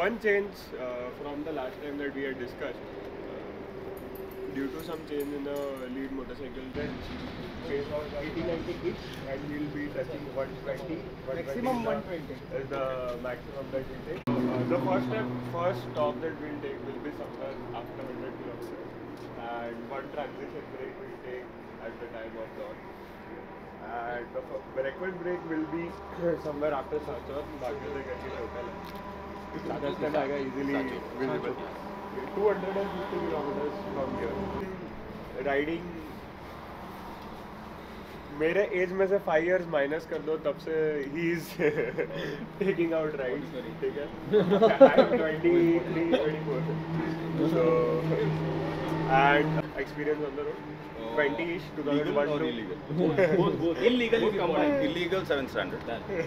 one change from the last time that we had discussed, due to some change in the lead motorcycle, then change of 80-90 each, and we'll be touching 120. Maximum 120 is the maximum that we take. The first stop that we'll take will be somewhere after 100 kilometers, and one transition break we'll take at the time of dawn. And the breakfast break will be somewhere after Sachor, Bhagirathi Gati hotel. That's then I easily visible. 250 kilometers from here. Riding मेरे age में से 5 years minus कर दो, तब से ही is taking out ride, ठीक है. I am 23-24, so and experience on the road 20-ish, 2001 or to illegal? both. Illegal if you combine. Illegal 7th standard.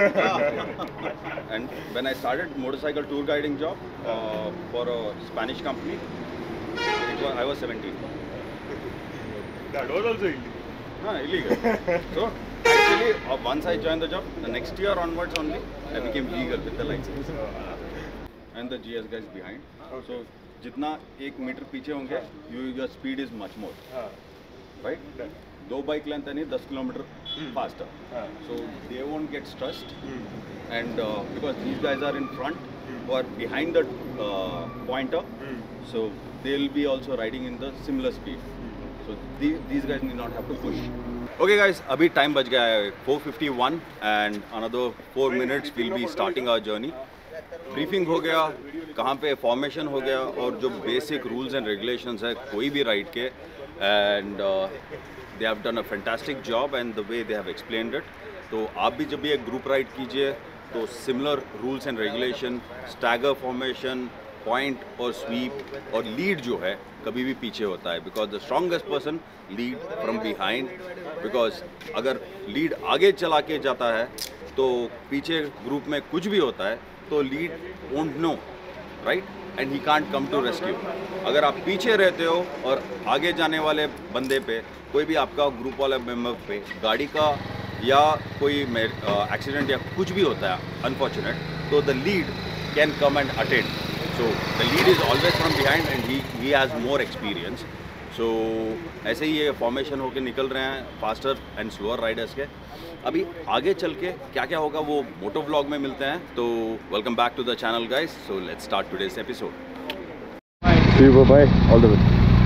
And when I started motorcycle tour guiding job for a Spanish company, I was 17. that was also illegal. Illegal. So actually, once I joined the job, the next year onwards only, I became legal with the license. And the GS guys behind. So जितना 1 metre पीछे होंगे, your speed is much more. Right? 2 bike length and 10 kilometer faster. So they won't get stressed. And because these guys are in front or behind the pointer, so they'll be also riding in the similar speed. So these guys need not have to push. Okay guys, अभी time बच गया है 4:51 and another 4 minutes we'll be starting our journey. Briefing हो गया, कहाँ पे formation हो गया, और जो बेसिक रूल्स एंड रेगुलेशंस है कोई भी राइड के, and they have done a fantastic job and the way they have explained it. तो आप भी जब भी एक ग्रुप राइड कीजिए तो similar rules and regulation, stagger formation, point और स्वीप और लीड जो है कभी भी पीछे होता है, because the strongest person lead from behind. Because अगर लीड आगे चला के जाता है तो पीछे ग्रुप में कुछ भी होता है तो lead won't know, right, and he can't come to rescue. अगर आप पीछे रहते हो और आगे जाने वाले बंदे पे, कोई भी आपका ग्रुप वाला मेंबर पे गाड़ी का या कोई एक्सीडेंट या कुछ भी होता है अनफॉर्चुनेट, तो the lead can come and attend. So the lead is always from behind and he has more experience. So ऐसे ही ये फॉर्मेशन होकर निकल रहे हैं फास्टर एंड स्लोअर राइडर्स के. अभी आगे चल के क्या क्या होगा वो मोटो व्लॉग में मिलते हैं. तो welcome back to the channel guys. So let's start today's episode. By all the way.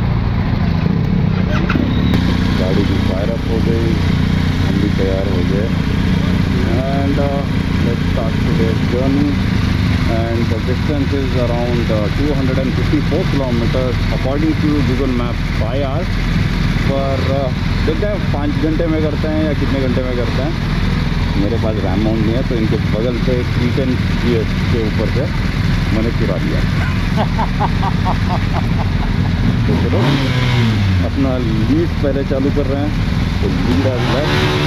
गाड़ी की फायर अप हो गई, हम भी तैयार हो गए, and let's start today's journey. And the distance is around 254 kilometre according to Google map 5 hours. पर देखते हैं 5 घंटे में करते हैं या कितने घंटे में करते हैं. मेरे पास रैम माउंट नहीं है तो इनके बगल से 310 GS के ऊपर से मैंने चुरा लिया. तो चलो अपना लीड पहले चालू कर रहे हैं. तो लीड आ गया,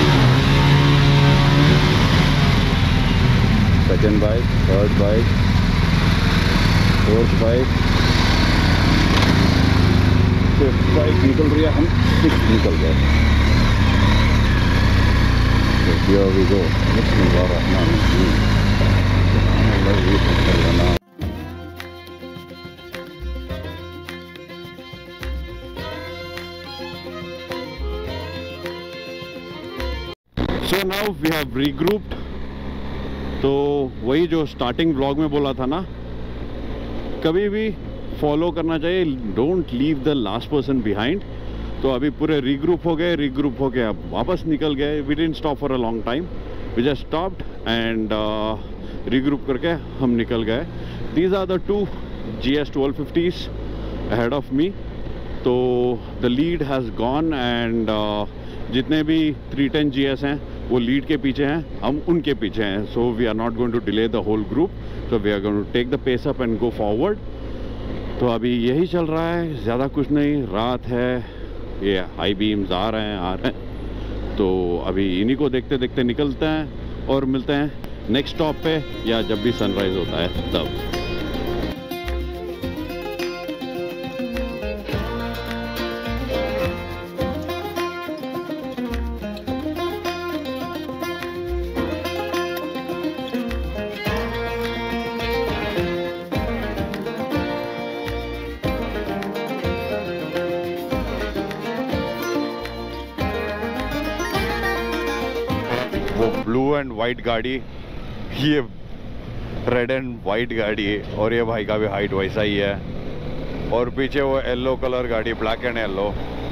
second bike, third bike, fourth bike, fifth bike निकल रही है, हम 6 निकल गए. तो here we go. So now we have regrouped. तो वही जो स्टार्टिंग ब्लॉग में बोला था ना, कभी भी फॉलो करना चाहिए, don't leave the last person behind. तो अभी पूरे रीग्रुप हो गए, अब वापस निकल गए. We didn't stop for a long time, we just stopped and regroup करके हम निकल गए. These are the 2 GS 1250s ahead of me. तो the lead has gone and जितने भी 310 GS हैं वो लीड के पीछे हैं, हम उनके पीछे हैं. So we are not going to delay the whole group. So we are going to take the pace up and go forward. तो अभी यही चल रहा है, ज़्यादा कुछ नहीं. रात है, ये हाई बीम्स आ रहे हैं. तो अभी इन्हीं को देखते देखते निकलते हैं और मिलते हैं नेक्स्ट स्टॉप पे, या जब भी सनराइज़ होता है तब. एंड वाइट गाड़ी, ये रेड एंड वाइट गाड़ी है, और ये भाई का भी हाइट वैसा ही है, और पीछे वो येलो कलर गाड़ी, ब्लैक एंड येलो।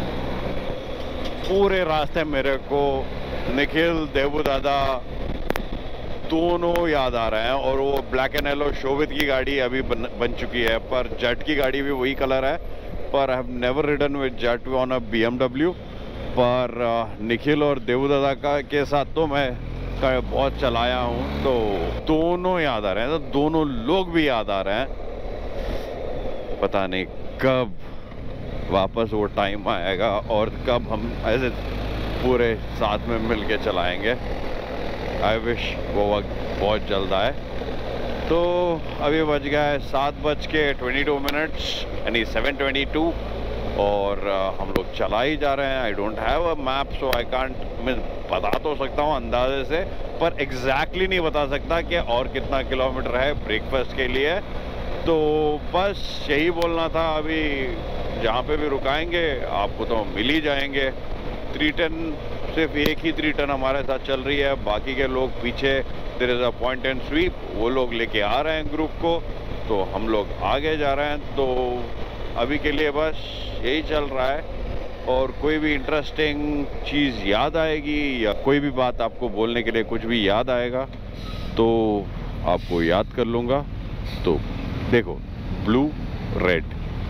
पूरे रास्ते मेरे को निखिल, देवू दादा दोनों याद आ रहे हैं, और वो ब्लैक एंड येलो शोभित की गाड़ी अभी बन चुकी है, पर जेट की गाड़ी भी वही कलर है, पर I have never ridden with jet on a BMW। पर निखिल और देवू दादा का के साथ तो मैं बहुत चलाया हूँ, तो दोनों याद आ रहे हैं, तो दोनों लोग भी याद आ रहे हैं। पता नहीं कब वापस वो टाइम आएगा और कब हम ऐसे पूरे साथ में मिल के चलाएंगे। आई विश वो वक्त बहुत जल्द आए। तो अभी बज गया है 7:22 यानी 7:22, और हम लोग चला ही जा रहे हैं। I don't have a map, so I can't, मैं बता तो सकता हूँ अंदाजे से, पर एग्जैक्टली नहीं बता सकता कि और कितना किलोमीटर है ब्रेकफास्ट के लिए। तो बस यही बोलना था। अभी जहाँ पे भी रुकाएंगे आपको तो मिल ही जाएंगे। 310 सिर्फ एक ही 310 हमारे साथ चल रही है, बाकी के लोग पीछे there is a point and sweep, वो लोग लेके आ रहे हैं ग्रुप को, तो हम लोग आगे जा रहे हैं। तो अभी के लिए बस यही चल रहा है, और कोई भी इंटरेस्टिंग चीज़ याद आएगी या कोई भी बात आपको बोलने के लिए कुछ भी याद आएगा तो आपको याद कर लूँगा। तो देखो, ब्लू रेड,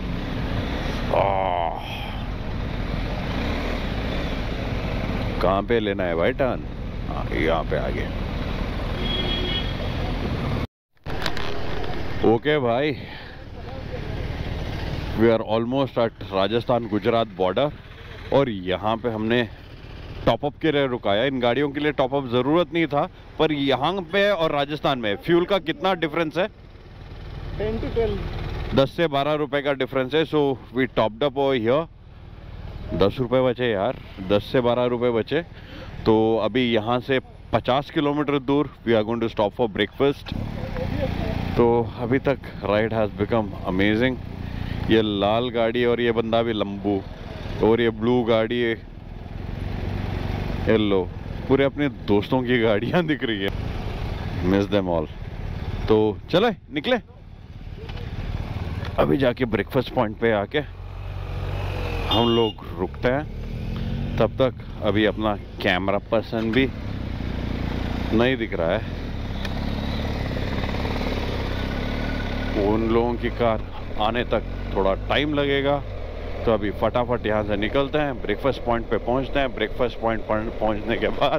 कहाँ पे लेना है भाई टर्न? यहाँ पे आगे। ओके भाई, we are almost at Rajasthan Gujarat border, और यहाँ पे हमने टॉपअप के लिए रुकाया। इन गाड़ियों के लिए टॉपअप ज़रूरत नहीं था, पर यहाँ पे और राजस्थान में फ्यूल का कितना डिफरेंस है? 10 to 12, 10 से 12 रुपए का डिफरेंस है। So we topped up over here. 10 रुपये बचे यार, 10 से 12 रुपये बचे। तो अभी यहाँ से 50 किलोमीटर दूर we are going to stop for breakfast. तो अभी तक राइड हैज़ बिकम अमेजिंग। ये लाल गाड़ी और ये बंदा भी लंबू, और ये ब्लू गाड़ी, येलो, पूरे अपने दोस्तों की गाड़ियाँ दिख रही है। Miss them all. तो चले निकले, अभी जाके ब्रेकफास्ट पॉइंट पे आके हम लोग रुकते हैं। तब तक अभी अपना कैमरा पर्सन भी नहीं दिख रहा है, उन लोगों की कार आने तक थोड़ा टाइम लगेगा। तो अभी फटाफट यहाँ से निकलते हैं, ब्रेकफास्ट पॉइंट पे पहुँचते हैं। ब्रेकफास्ट पॉइंट पर पहुँचने के बाद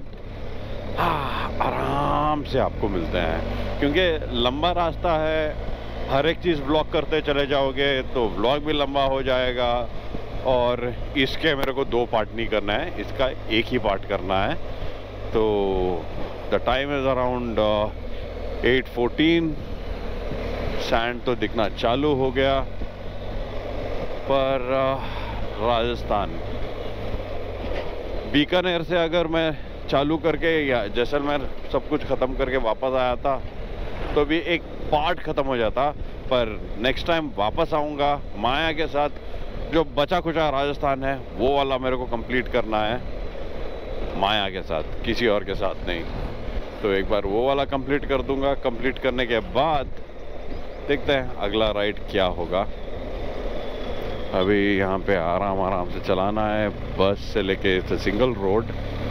आराम से आपको मिलते हैं, क्योंकि लंबा रास्ता है, हर एक चीज़ व्लॉग करते चले जाओगे तो व्लॉग भी लंबा हो जाएगा। और इसके मेरे को 2 पार्ट नहीं करना है, इसका एक ही पार्ट करना है। तो the time is around 8:14। Sand तो दिखना चालू हो गया, पर राजस्थान बीकानेर से अगर मैं चालू करके या जैसलमेर सब कुछ ख़त्म करके वापस आया था तो भी एक पार्ट ख़त्म हो जाता। पर नेक्स्ट टाइम वापस आऊँगा माया के साथ, जो बचा खुचा राजस्थान है वो वाला मेरे को कंप्लीट करना है माया के साथ, किसी और के साथ नहीं। तो एक बार वो वाला कंप्लीट कर दूंगा। कंप्लीट करने के बाद देखते हैं अगला राइड क्या होगा। अभी यहाँ पे आराम से चलाना है, बस से लेके single road.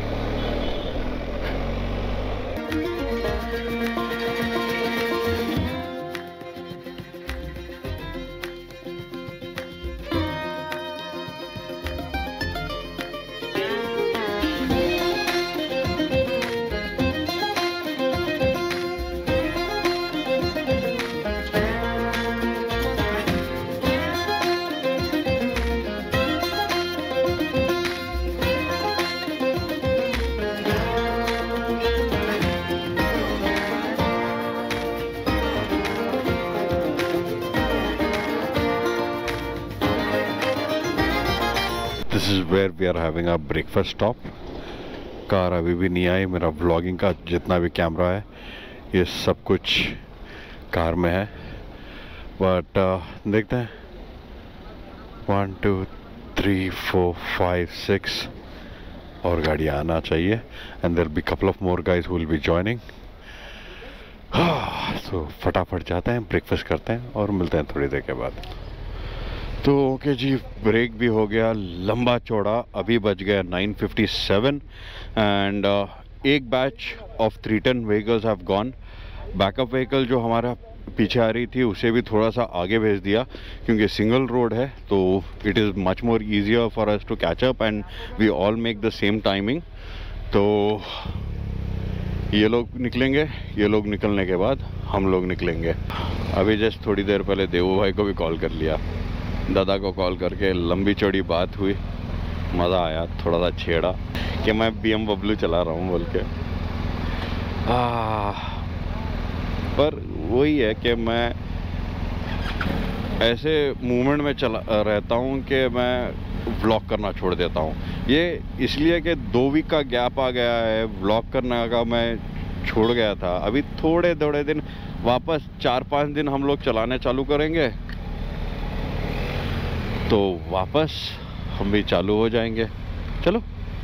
This is where we are having a breakfast stop. Car अभी भी नहीं आई। मेरा व्लॉगिंग का जितना भी कैमरा है ये सब कुछ कार में है, बट देखते हैं। 1 2 3 4 5 6 और गाड़ियाँ आना चाहिए and there be couple of more guys will be joining. तो फटाफट जाते हैं, ब्रेकफास्ट करते हैं और मिलते हैं थोड़ी देर के बाद। तो ओके जी, ब्रेक भी हो गया लंबा चौड़ा। अभी बज गया 9:57 एंड एक batch of 310 vehicles have gone. Backup vehicle जो हमारा पीछे आ रही थी उसे भी थोड़ा सा आगे भेज दिया क्योंकि सिंगल रोड है, तो it is much more easier for us to catch up and we all make the same timing. तो ये लोग निकलेंगे, ये लोग निकलने के बाद हम लोग निकलेंगे। अभी जस्ट थोड़ी देर पहले देवू भाई को भी कॉल कर लिया, दादा को कॉल करके लंबी चौड़ी बात हुई, मज़ा आया, थोड़ा सा छेड़ा कि मैं BMW चला रहा हूँ बोल के। पर वही है कि मैं ऐसे मूवमेंट में चला रहता हूँ कि मैं व्लॉग करना छोड़ देता हूँ। ये इसलिए कि 2 वीक का गैप आ गया है, व्लॉग करने का मैं छोड़ गया था। अभी थोड़े दिन वापस 4-5 दिन हम लोग चलाने चालू करेंगे तो वापस हम भी चालू हो जाएंगे। चलो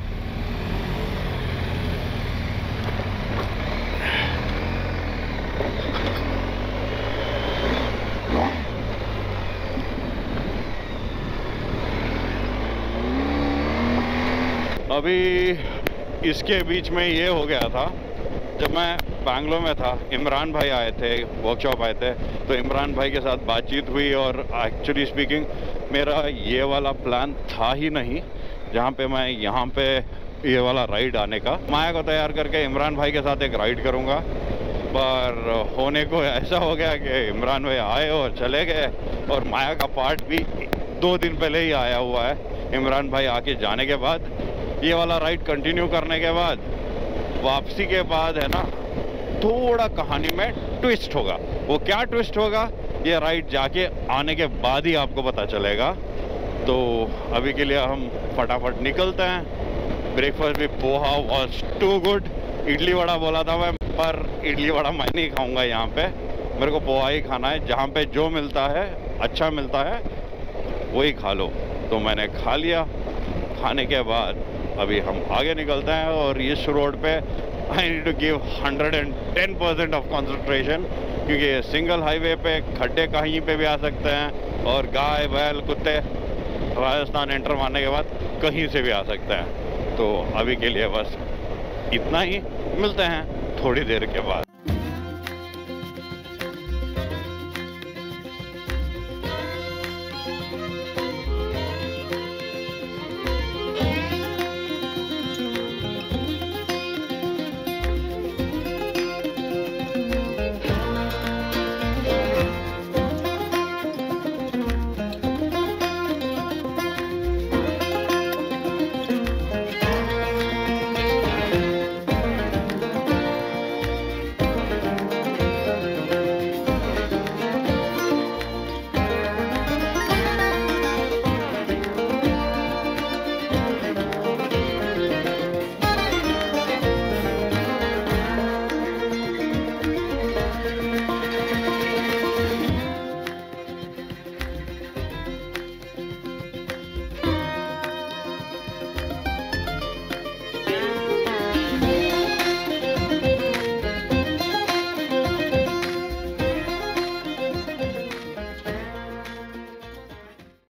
अभी इसके बीच में ये हो गया था, जब मैं बैंगलोर में था इमरान भाई आए थे, वर्कशॉप आए थे, तो इमरान भाई के साथ बातचीत हुई और एक्चुअली स्पीकिंग मेरा ये वाला प्लान था ही नहीं जहाँ पे मैं यहाँ पे ये वाला राइड आने का। माया को तैयार करके इमरान भाई के साथ एक राइड करूँगा, पर होने को ऐसा हो गया कि इमरान भाई आए और चले गए और माया का पार्ट भी 2 दिन पहले ही आया हुआ है। इमरान भाई आके जाने के बाद ये वाला राइड कंटिन्यू करने के बाद वापसी के बाद है ना, थोड़ा कहानी में ट्विस्ट होगा। वो क्या ट्विस्ट होगा ये राइड जाके आने के बाद ही आपको पता चलेगा। तो अभी के लिए हम फटाफट निकलते हैं। ब्रेकफास्ट भी poha was too good. Idli vada बोला था मैं, पर इडली वड़ा मैं नहीं खाऊंगा यहाँ पे, मेरे को पोहा ही खाना है। जहाँ पे जो मिलता है अच्छा मिलता है वही खा लो। तो मैंने खा लिया। खाने के बाद अभी हम आगे निकलते हैं और इस रोड पे I need to give 110% of concentration, क्योंकि सिंगल हाईवे पे खड्डे कहीं पे भी आ सकते हैं और गाय बैल कुत्ते राजस्थान एंटर मारने के बाद कहीं से भी आ सकते हैं। तो अभी के लिए बस इतना ही, मिलते हैं थोड़ी देर के बाद।